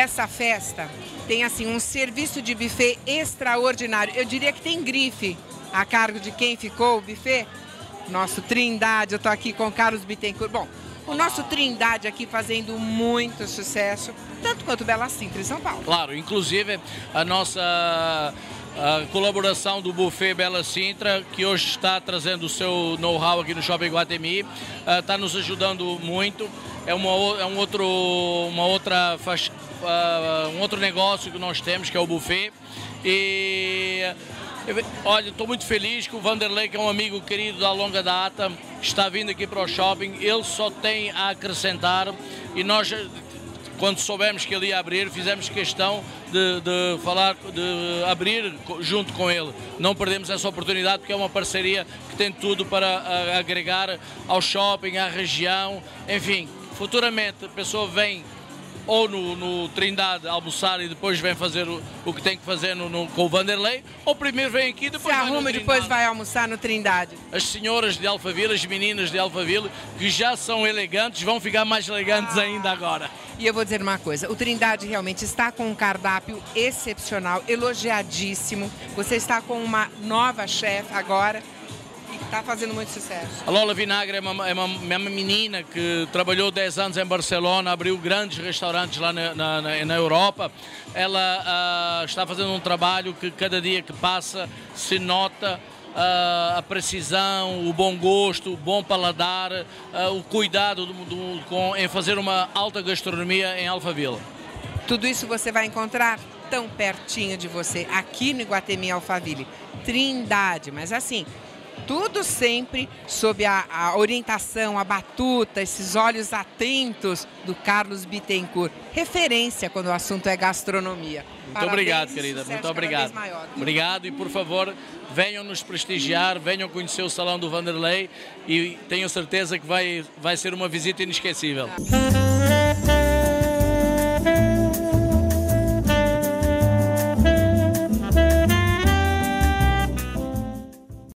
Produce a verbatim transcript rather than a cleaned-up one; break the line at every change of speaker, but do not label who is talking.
essa festa tem assim um serviço de buffet extraordinário. Eu diria que tem grife a cargo de quem ficou o buffet. Nosso Trindade, eu estou aqui com o Carlos Bittencourt. Bom, o nosso Trindade aqui fazendo muito sucesso, tanto quanto Bela Sintra em São Paulo.
Claro, inclusive a nossa a colaboração do Buffet Bela Sintra, que hoje está trazendo o seu know-how aqui no Shopping Iguatemi, está nos ajudando muito. É, uma, é um, outro, uma outra, um outro negócio que nós temos, que é o buffet. E olha, estou muito feliz que o Vanderlei, que é um amigo querido da longa data, está vindo aqui para o shopping. Ele só tem a acrescentar e nós, quando soubemos que ele ia abrir, fizemos questão de, de falar, de abrir junto com ele. Não perdemos essa oportunidade porque é uma parceria que tem tudo para agregar ao shopping, à região, enfim. Futuramente a pessoa vem ou no, no Trindade almoçar e depois vem fazer o, o que tem que fazer no, no, com o Vanderlei, ou primeiro vem aqui e depois
se
vai
arruma
no
e depois
Trindade.
Vai almoçar no Trindade.
As senhoras de Alphaville, as meninas de Alphaville, que já são elegantes, vão ficar mais elegantes ah. ainda agora.
E eu vou dizer uma coisa, o Trindade realmente está com um cardápio excepcional, elogiadíssimo. Você está com uma nova chefe agora. Está fazendo muito sucesso.
A Lola Vinagre é uma, é, uma, é uma menina que trabalhou dez anos em Barcelona, abriu grandes restaurantes lá na, na, na Europa. Ela uh, está fazendo um trabalho que cada dia que passa se nota uh, a precisão, o bom gosto, o bom paladar, uh, o cuidado do, do, com, em fazer uma alta gastronomia em Alphaville.
Tudo isso você vai encontrar tão pertinho de você, aqui no Iguatemi Alphaville. Trindade, mas assim, tudo sempre sob a, a orientação, a batuta, esses olhos atentos do Carlos Bittencourt. Referência quando o assunto é gastronomia.
Muito
Parabéns,
obrigado, querida. Muito obrigado. Obrigado e, por favor, venham nos prestigiar, venham conhecer o Salão do Vanderlei e tenho certeza que vai, vai ser uma visita inesquecível.